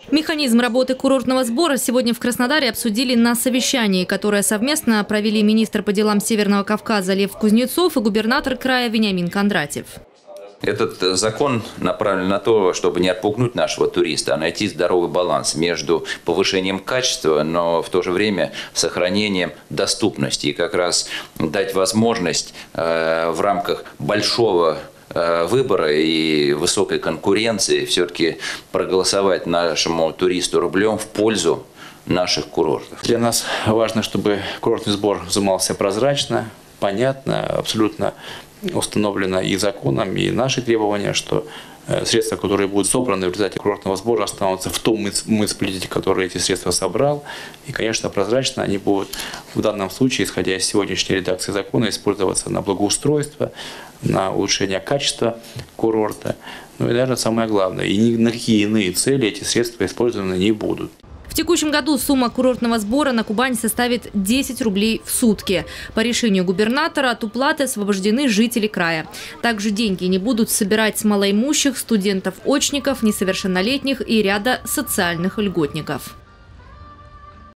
Механизм работы курортного сбора сегодня в Краснодаре обсудили на совещании, которое совместно провели министр по делам Северного Кавказа Лев Кузнецов и губернатор края Вениамин Кондратьев. Этот закон направлен на то, чтобы не отпугнуть нашего туриста, а найти здоровый баланс между повышением качества, но в то же время сохранением доступности. И как раз дать возможность в рамках большого выбора и высокой конкуренции все-таки проголосовать нашему туристу рублем в пользу наших курортов. Для нас важно, чтобы курортный сбор взимался прозрачно, понятно, абсолютно установлено и законом, и наши требования, что средства, которые будут собраны в результате курортного сбора, останутся в том муниципалитете, который эти средства собрал. И, конечно, прозрачно они будут в данном случае, исходя из сегодняшней редакции закона, использоваться на благоустройство, на улучшение качества курорта. Ну и, наверное, самое главное, и ни на какие иные цели эти средства использованы не будут. В текущем году сумма курортного сбора на Кубани составит 10 рублей в сутки. По решению губернатора от уплаты освобождены жители края. Также деньги не будут собирать с малоимущих, студентов-очников, несовершеннолетних и ряда социальных льготников.